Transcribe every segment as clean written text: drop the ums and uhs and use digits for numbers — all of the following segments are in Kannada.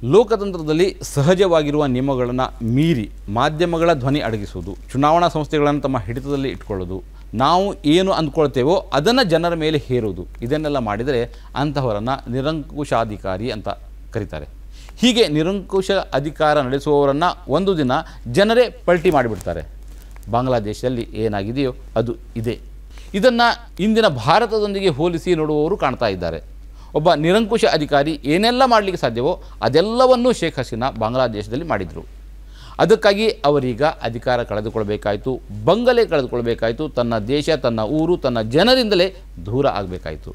ಲೋಕತಂತ್ರದಲ್ಲಿ ಸಹಜವಾಗಿರುವ ನಿಯಮಗಳನ್ನು ಮೀರಿ ಮಾಧ್ಯಮಗಳ ಧ್ವನಿ ಅಡಗಿಸುವುದು, ಚುನಾವಣಾ ಸಂಸ್ಥೆಗಳನ್ನು ತಮ್ಮ ಹಿಡಿತದಲ್ಲಿ ಇಟ್ಕೊಳ್ಳೋದು, ನಾವು ಏನು ಅಂದ್ಕೊಳ್ತೇವೋ ಅದನ್ನು ಜನರ ಮೇಲೆ ಹೇರುವುದು, ಇದನ್ನೆಲ್ಲ ಮಾಡಿದರೆ ಅಂತಹವರನ್ನು ನಿರಂಕುಶಾಧಿಕಾರಿ ಅಂತ ಕರೀತಾರೆ. ಹೀಗೆ ನಿರಂಕುಶ ಅಧಿಕಾರ ನಡೆಸುವವರನ್ನು ಒಂದು ದಿನ ಜನರೇ ಪಲ್ಟಿ ಮಾಡಿಬಿಡ್ತಾರೆ. ಬಾಂಗ್ಲಾದೇಶದಲ್ಲಿ ಏನಾಗಿದೆಯೋ ಅದು ಇದೆ. ಇದನ್ನು ಇಂದಿನ ಭಾರತದೊಂದಿಗೆ ಹೋಲಿಸಿ ನೋಡುವವರು ಕಾಣ್ತಾ ಇದ್ದಾರೆ. ಒಬ್ಬ ನಿರಂಕುಶ ಅಧಿಕಾರಿ ಏನೆಲ್ಲ ಮಾಡಲಿಕ್ಕೆ ಸಾಧ್ಯವೋ ಅದೆಲ್ಲವನ್ನೂ ಶೇಖ್ ಹಸೀನಾ ಬಾಂಗ್ಲಾದೇಶದಲ್ಲಿ ಮಾಡಿದರು. ಅದಕ್ಕಾಗಿ ಅವರೀಗ ಅಧಿಕಾರ ಕಳೆದುಕೊಳ್ಬೇಕಾಯಿತು, ಬಂಗಲೆ ಕಳೆದುಕೊಳ್ಬೇಕಾಯಿತು, ತನ್ನ ದೇಶ, ತನ್ನ ಊರು, ತನ್ನ ಜನರಿಂದಲೇ ದೂರ ಆಗಬೇಕಾಯಿತು.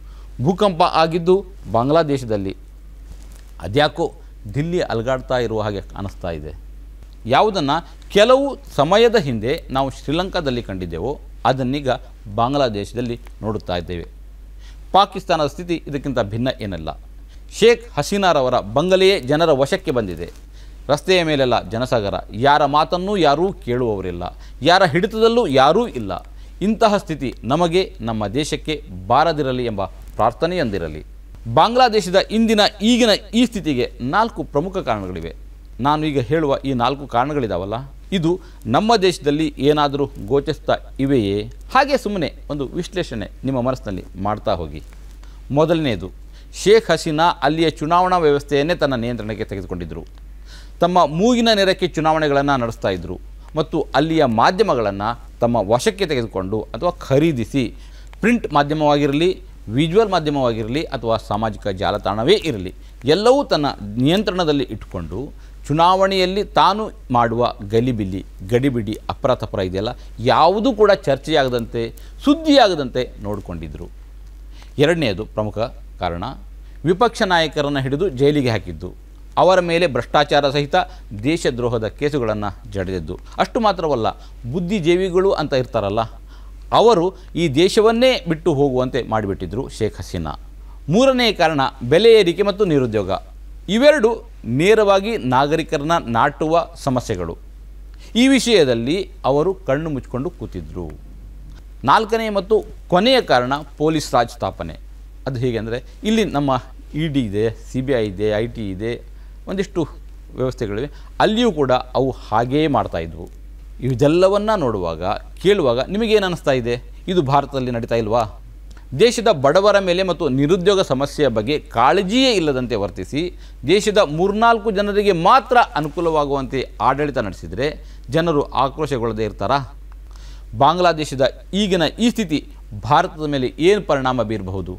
ಭೂಕಂಪ ಆಗಿದ್ದು ಬಾಂಗ್ಲಾದೇಶದಲ್ಲಿ, ಅದ್ಯಾಕೋ ದಿಲ್ಲಿ ಅಲುಗಾಡ್ತಾ ಇರುವ ಹಾಗೆ ಕಾಣಿಸ್ತಾ ಇದೆ. ಯಾವುದನ್ನು ಕೆಲವು ಸಮಯದ ಹಿಂದೆ ನಾವು ಶ್ರೀಲಂಕಾದಲ್ಲಿ ಕಂಡಿದ್ದೆವೋ ಅದನ್ನೀಗ ಬಾಂಗ್ಲಾದೇಶದಲ್ಲಿ ನೋಡುತ್ತಾ ಇದ್ದೇವೆ. ಪಾಕಿಸ್ತಾನದ ಸ್ಥಿತಿ ಇದಕ್ಕಿಂತ ಭಿನ್ನ ಏನಲ್ಲ. ಶೇಖ್ ಹಸೀನಾರವರ ಬಂಗಲೆಯೇ ಜನರ ವಶಕ್ಕೆ ಬಂದಿದೆ. ರಸ್ತೆಯ ಮೇಲೆಲ್ಲ ಜನಸಾಗರ, ಯಾರ ಮಾತನ್ನೂ ಯಾರೂ ಕೇಳುವವರಿಲ್ಲ, ಯಾರ ಹಿಡಿತದಲ್ಲೂ ಯಾರೂ ಇಲ್ಲ. ಇಂತಹ ಸ್ಥಿತಿ ನಮಗೆ, ನಮ್ಮ ದೇಶಕ್ಕೆ ಬಾರದಿರಲಿ ಎಂಬ ಪ್ರಾರ್ಥನೆಯೊಂದಿರಲಿ. ಬಾಂಗ್ಲಾದೇಶದ ಈಗಿನ ಈ ಸ್ಥಿತಿಗೆ 4 ಪ್ರಮುಖ ಕಾರಣಗಳಿವೆ. ನಾನು ಈಗ ಹೇಳುವ ಈ 4 ಕಾರಣಗಳಿದಾವಲ್ಲ, ಇದು ನಮ್ಮ ದೇಶದಲ್ಲಿ ಏನಾದರೂ ಗೋಚರಿಸ್ತಾ ಇವೆಯೇ? ಹಾಗೆ ಸುಮ್ಮನೆ ಒಂದು ವಿಶ್ಲೇಷಣೆ ನಿಮ್ಮ ಮನಸ್ಸಿನಲ್ಲಿ ಮಾಡ್ತಾ ಹೋಗಿ. ಮೊದಲನೆಯದು, ಶೇಖ್ ಹಸೀನಾ ಅಲ್ಲಿಯ ಚುನಾವಣಾ ವ್ಯವಸ್ಥೆಯನ್ನೇ ತನ್ನ ನಿಯಂತ್ರಣಕ್ಕೆ ತೆಗೆದುಕೊಂಡಿದ್ದರು. ತಮ್ಮ ಮೂಗಿನ ನೇರಕ್ಕೆ ಚುನಾವಣೆಗಳನ್ನು ನಡೆಸ್ತಾ ಇದ್ದರು ಮತ್ತು ಅಲ್ಲಿಯ ಮಾಧ್ಯಮಗಳನ್ನು ತಮ್ಮ ವಶಕ್ಕೆ ತೆಗೆದುಕೊಂಡು ಅಥವಾ ಖರೀದಿಸಿ, ಪ್ರಿಂಟ್ ಮಾಧ್ಯಮವಾಗಿರಲಿ, ವಿಜುವಲ್ ಮಾಧ್ಯಮವಾಗಿರಲಿ ಅಥವಾ ಸಾಮಾಜಿಕ ಜಾಲತಾಣವೇ ಇರಲಿ, ಎಲ್ಲವೂ ತನ್ನ ನಿಯಂತ್ರಣದಲ್ಲಿ ಇಟ್ಟುಕೊಂಡು ಚುನಾವಣೆಯಲ್ಲಿ ತಾನು ಮಾಡುವ ಗಡಿಬಿಡಿ ಅಪರಾಧಪರ ಇದೆಯಲ್ಲ, ಯಾವುದೂ ಕೂಡ ಚರ್ಚೆಯಾಗದಂತೆ, ಸುದ್ದಿಯಾಗದಂತೆ ನೋಡಿಕೊಂಡಿದ್ದರು. ಎರಡನೆಯದು ಪ್ರಮುಖ ಕಾರಣ, ವಿಪಕ್ಷ ನಾಯಕರನ್ನು ಹಿಡಿದು ಜೈಲಿಗೆ ಹಾಕಿದ್ದು, ಅವರ ಮೇಲೆ ಭ್ರಷ್ಟಾಚಾರ ಸಹಿತ ದೇಶದ್ರೋಹದ ಕೇಸುಗಳನ್ನು ಜಡಿದಿದ್ದು. ಅಷ್ಟು ಮಾತ್ರವಲ್ಲ, ಬುದ್ಧಿಜೀವಿಗಳು ಅಂತ ಇರ್ತಾರಲ್ಲ, ಅವರು ಈ ದೇಶವನ್ನೇ ಬಿಟ್ಟು ಹೋಗುವಂತೆ ಮಾಡಿಬಿಟ್ಟಿದ್ರು ಶೇಖ್ ಹಸೀನಾ. ಮೂರನೆಯ ಕಾರಣ, ಬೆಲೆ ಏರಿಕೆ ಮತ್ತು ನಿರುದ್ಯೋಗ. ಇವೆರಡು ನೇರವಾಗಿ ನಾಗರಿಕರನ್ನ ನಾಟುವ ಸಮಸ್ಯೆಗಳು. ಈ ವಿಷಯದಲ್ಲಿ ಅವರು ಕಣ್ಣು ಮುಚ್ಚಿಕೊಂಡು ಕೂತಿದ್ರು. ನಾಲ್ಕನೆಯ ಮತ್ತು ಕೊನೆಯ ಕಾರಣ, ಪೊಲೀಸ್ ರಾಜ್ ಸ್ಥಾಪನೆ. ಅದು ಹೇಗೆ ಅಂದರೆ, ಇಲ್ಲಿ ನಮ್ಮ ED ಇದೆ, CBI ಇದೆ, IT ಇದೆ, ಒಂದಿಷ್ಟು ವ್ಯವಸ್ಥೆಗಳಿವೆ. ಅಲ್ಲಿಯೂ ಕೂಡ ಅವು ಹಾಗೇ ಮಾಡ್ತಾಯಿದ್ವು. ಇದೆಲ್ಲವನ್ನು ನೋಡುವಾಗ, ಕೇಳುವಾಗ ನಿಮಗೇನು ಅನ್ನಿಸ್ತಾ ಇದೆ? ಇದು ಭಾರತದಲ್ಲಿ ನಡೀತಾ ಇಲ್ವಾ? ದೇಶದ ಬಡವರ ಮೇಲೆ ಮತ್ತು ನಿರುದ್ಯೋಗ ಸಮಸ್ಯೆಯ ಬಗ್ಗೆ ಕಾಳಜಿಯೇ ಇಲ್ಲದಂತೆ ವರ್ತಿಸಿ ದೇಶದ 3-4 ಜನರಿಗೆ ಮಾತ್ರ ಅನುಕೂಲವಾಗುವಂತೆ ಆಡಳಿತ ನಡೆಸಿದರೆ ಜನರು ಆಕ್ರೋಶಗೊಳ್ಳದೇ ಇರ್ತಾರಾ? ಬಾಂಗ್ಲಾದೇಶದ ಈಗಿನ ಈ ಸ್ಥಿತಿ ಭಾರತದ ಮೇಲೆ ಏನು ಪರಿಣಾಮ ಬೀರಬಹುದು?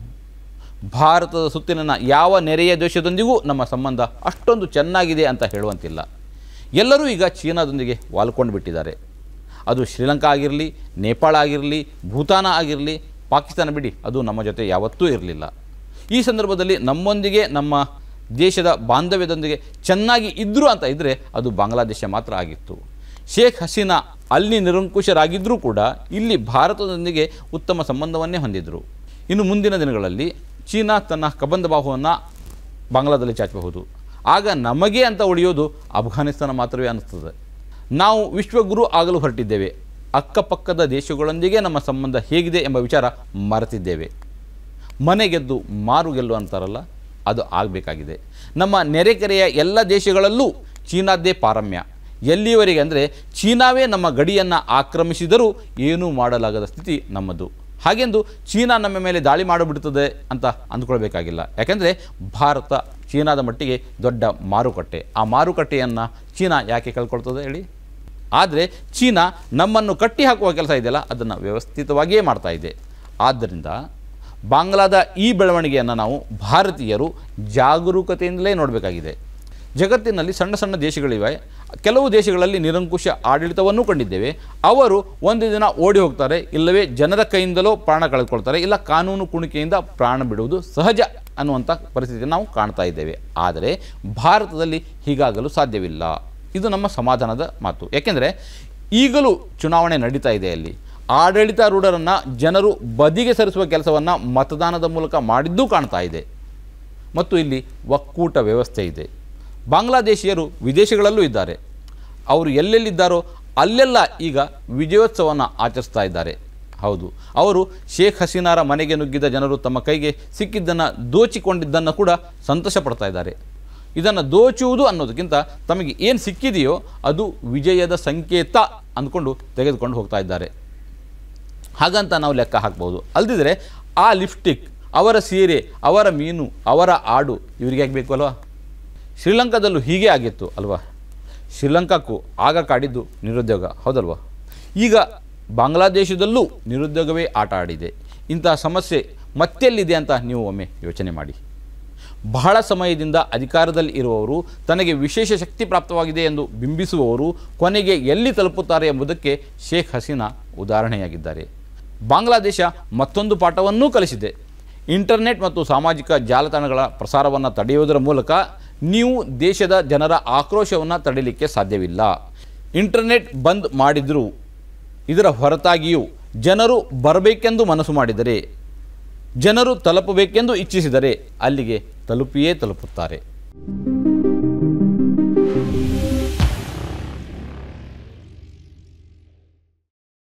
ಭಾರತದ ಸುತ್ತಲಿನ ಯಾವ ನೆರೆಯ ದೇಶದೊಂದಿಗೂ ನಮ್ಮ ಸಂಬಂಧ ಅಷ್ಟೊಂದು ಚೆನ್ನಾಗಿದೆ ಅಂತ ಹೇಳುವಂತಿಲ್ಲ. ಎಲ್ಲರೂ ಈಗ ಚೀನಾದೊಂದಿಗೆ ವಾಲ್ಕೊಂಡು ಬಿಟ್ಟಿದ್ದಾರೆ. ಅದು ಶ್ರೀಲಂಕಾ ಆಗಿರಲಿ, ನೇಪಾಳ ಆಗಿರಲಿ, ಭೂತಾನ ಆಗಿರಲಿ, ಪಾಕಿಸ್ತಾನ ಬಿಡಿ, ಅದು ನಮ್ಮ ಜೊತೆ ಯಾವತ್ತೂ ಇರಲಿಲ್ಲ. ಈ ಸಂದರ್ಭದಲ್ಲಿ ನಮ್ಮೊಂದಿಗೆ, ನಮ್ಮ ದೇಶದ ಬಾಂಧವ್ಯದೊಂದಿಗೆ ಚೆನ್ನಾಗಿ ಇದ್ದರು ಅಂತ ಇದ್ದರೆ ಅದು ಬಾಂಗ್ಲಾದೇಶ ಮಾತ್ರ ಆಗಿತ್ತು. ಶೇಖ್ ಹಸೀನಾ ಅಲ್ಲಿ ನಿರಂಕುಶರಾಗಿದ್ದರೂ ಕೂಡ ಇಲ್ಲಿ ಭಾರತದೊಂದಿಗೆ ಉತ್ತಮ ಸಂಬಂಧವನ್ನೇ ಹೊಂದಿದ್ದರು. ಇನ್ನು ಮುಂದಿನ ದಿನಗಳಲ್ಲಿ ಚೀನಾ ತನ್ನ ಕಬಂಧ ಬಾಹುವನ್ನು ಬಾಂಗ್ಲಾದಲ್ಲಿ ಚಾಚಬಹುದು. ಆಗ ನಮಗೆ ಅಂತ ಉಳಿಯೋದು ಅಫ್ಘಾನಿಸ್ತಾನ ಮಾತ್ರವೇ ಅನ್ನಿಸ್ತದೆ. ನಾವು ವಿಶ್ವಗುರು ಆಗಲು ಹೊರಟಿದ್ದೇವೆ. ಅಕ್ಕಪಕ್ಕದ ದೇಶಗಳೊಂದಿಗೆ ನಮ್ಮ ಸಂಬಂಧ ಹೇಗಿದೆ ಎಂಬ ವಿಚಾರ ಮರೆತಿದ್ದೇವೆ. ಮನೆ ಗೆದ್ದು ಮಾರು ಗೆಲ್ಲು ಅಂತಾರಲ್ಲ, ಅದು ಆಗಬೇಕಾಗಿದೆ. ನಮ್ಮ ನೆರೆಕೆರೆಯ ಎಲ್ಲ ದೇಶಗಳಲ್ಲೂ ಚೀನಾದ್ದೇ ಪಾರಮ್ಯ. ಎಲ್ಲಿಯವರೆಗೆ ಅಂದರೆ, ಚೀನಾವೇ ನಮ್ಮ ಗಡಿಯನ್ನು ಆಕ್ರಮಿಸಿದರೂ ಏನೂ ಮಾಡಲಾಗದ ಸ್ಥಿತಿ ನಮ್ಮದು. ಹಾಗೆಂದು ಚೀನಾ ನಮ್ಮ ಮೇಲೆ ದಾಳಿ ಮಾಡಿಬಿಡ್ತದೆ ಅಂತ ಅಂದ್ಕೊಳ್ಬೇಕಾಗಿಲ್ಲ. ಯಾಕೆಂದರೆ ಭಾರತ ಚೀನಾದ ಮಟ್ಟಿಗೆ ದೊಡ್ಡ ಮಾರುಕಟ್ಟೆ. ಆ ಮಾರುಕಟ್ಟೆಯನ್ನು ಚೀನಾ ಯಾಕೆ ಕಳ್ಕೊಳ್ತದೆ ಹೇಳಿ? ಆದರೆ ಚೀನಾ ನಮ್ಮನ್ನು ಕಟ್ಟಿ ಹಾಕುವ ಕೆಲಸ ಇದೆಯಲ್ಲ, ಅದನ್ನು ವ್ಯವಸ್ಥಿತವಾಗಿಯೇ ಮಾಡ್ತಾ ಇದೆ. ಆದ್ದರಿಂದ ಬಾಂಗ್ಲಾದ ಈ ಬೆಳವಣಿಗೆಯನ್ನು ನಾವು ಭಾರತೀಯರು ಜಾಗರೂಕತೆಯಿಂದಲೇ ನೋಡಬೇಕಾಗಿದೆ. ಜಗತ್ತಿನಲ್ಲಿ ಸಣ್ಣ ಸಣ್ಣ ದೇಶಗಳಿವೆ. ಕೆಲವು ದೇಶಗಳಲ್ಲಿ ನಿರಂಕುಶ ಆಡಳಿತವನ್ನು ಕಂಡಿದ್ದೇವೆ. ಅವರು ಒಂದು ದಿನ ಓಡಿ ಹೋಗ್ತಾರೆ, ಇಲ್ಲವೇ ಜನರ ಕೈಯಿಂದಲೋ ಪ್ರಾಣ ಕಳೆದುಕೊಳ್ತಾರೆ, ಇಲ್ಲ ಕಾನೂನು ಕುಣಿಕೆಯಿಂದ ಪ್ರಾಣ ಬಿಡುವುದು ಸಹಜ ಅನ್ನುವಂಥ ಪರಿಸ್ಥಿತಿಯನ್ನು ನಾವು ಕಾಣ್ತಾ ಇದ್ದೇವೆ. ಆದರೆ ಭಾರತದಲ್ಲಿ ಹೀಗಾಗಲು ಸಾಧ್ಯವಿಲ್ಲ. ಇದು ನಮ್ಮ ಸಮಾಧಾನದ ಮಾತು. ಯಾಕೆಂದರೆ ಈಗಲೂ ಚುನಾವಣೆ ನಡೀತಾ ಇದೆ. ಅಲ್ಲಿ ಆಡಳಿತಾರೂಢರನ್ನು ಜನರು ಬದಿಗೆ ಸರಿಸುವ ಕೆಲಸವನ್ನು ಮತದಾನದ ಮೂಲಕ ಮಾಡಿದ್ದೂ ಕಾಣ್ತಾ ಇದೆ. ಮತ್ತು ಇಲ್ಲಿ ಒಕ್ಕೂಟ ವ್ಯವಸ್ಥೆ ಇದೆ. ಬಾಂಗ್ಲಾದೇಶಿಯರು ವಿದೇಶಗಳಲ್ಲೂ ಇದ್ದಾರೆ. ಅವರು ಎಲ್ಲೆಲ್ಲಿದ್ದಾರೋ ಅಲ್ಲೆಲ್ಲ ಈಗ ವಿಜಯೋತ್ಸವವನ್ನು ಆಚರಿಸ್ತಾ ಇದ್ದಾರೆ. ಹೌದು, ಅವರು ಶೇಖ್ ಹಸೀನಾರ ಮನೆಗೆ ನುಗ್ಗಿದ ಜನರು ತಮ್ಮ ಕೈಗೆ ಸಿಕ್ಕಿದ್ದನ್ನು ದೋಚಿಕೊಂಡಿದ್ದನ್ನು ಕೂಡ ಸಂತೋಷ ಪಡ್ತಾ ಇದ್ದಾರೆ. ಇದನ್ನು ದೋಚುವುದು ಅನ್ನೋದಕ್ಕಿಂತ ತಮಗೆ ಏನು ಸಿಕ್ಕಿದೆಯೋ ಅದು ವಿಜಯದ ಸಂಕೇತ ಅಂದ್ಕೊಂಡು ತೆಗೆದುಕೊಂಡು ಹೋಗ್ತಾ ಇದ್ದಾರೆ. ಹಾಗಂತ ನಾವು ಲೆಕ್ಕ ಹಾಕ್ಬೋದು. ಅಲ್ಲದಿದ್ದರೆ ಆ ಲಿಪ್ಸ್ಟಿಕ್, ಅವರ ಸೀರೆ, ಅವರ ಮೀನು, ಅವರ ಆಡು ಇವರಿಗೆ ಯಾಕೆ ಬೇಕು ಅಲ್ವಾ? ಶ್ರೀಲಂಕಾದಲ್ಲೂ ಹೀಗೆ ಆಗಿತ್ತು ಅಲ್ವಾ? ಶ್ರೀಲಂಕಾಕ್ಕೂ ಆಗ ಕಾಡಿದ್ದು ನಿರುದ್ಯೋಗ, ಹೌದಲ್ವಾ? ಈಗ ಬಾಂಗ್ಲಾದೇಶದಲ್ಲೂ ನಿರುದ್ಯೋಗವೇ ಆಟ ಆಡಿದೆ. ಇಂತಹ ಸಮಸ್ಯೆ ಮತ್ತೆಲ್ಲಿದೆ ಅಂತ ನೀವು ಒಮ್ಮೆ ಯೋಚನೆ ಮಾಡಿ. ಬಹಳ ಸಮಯದಿಂದ ಅಧಿಕಾರದಲ್ಲಿ ಇರುವವರು, ತನಗೆ ವಿಶೇಷ ಶಕ್ತಿ ಪ್ರಾಪ್ತವಾಗಿದೆ ಎಂದು ಬಿಂಬಿಸುವವರು ಕೊನೆಗೆ ಎಲ್ಲಿ ತಲುಪುತ್ತಾರೆ ಎಂಬುದಕ್ಕೆ ಶೇಖ್ ಹಸೀನಾ ಉದಾಹರಣೆಯಾಗಿದ್ದಾರೆ. ಬಾಂಗ್ಲಾದೇಶ ಮತ್ತೊಂದು ಪಾಠವನ್ನೂ ಕಲಿಸಿದೆ. ಇಂಟರ್ನೆಟ್ ಮತ್ತು ಸಾಮಾಜಿಕ ಜಾಲತಾಣಗಳ ಪ್ರಸಾರವನ್ನು ತಡೆಯುವುದರ ಮೂಲಕ ನೀವು ದೇಶದ ಜನರ ಆಕ್ರೋಶವನ್ನು ತಡೆಯಲಿಕ್ಕೆ ಸಾಧ್ಯವಿಲ್ಲ. ಇಂಟರ್ನೆಟ್ ಬಂದ್ ಮಾಡಿದರೂ ಇದರ ಹೊರತಾಗಿಯೂ ಜನರು ಬರಬೇಕೆಂದು ಮನಸ್ಸು ಮಾಡಿದರೆ, ಜನರು ತಲುಪಬೇಕೆಂದು ಇಚ್ಛಿಸಿದರೆ ಅಲ್ಲಿಗೆ ತಲುಪಿಯೇ ತಲುಪುತ್ತಾರೆ.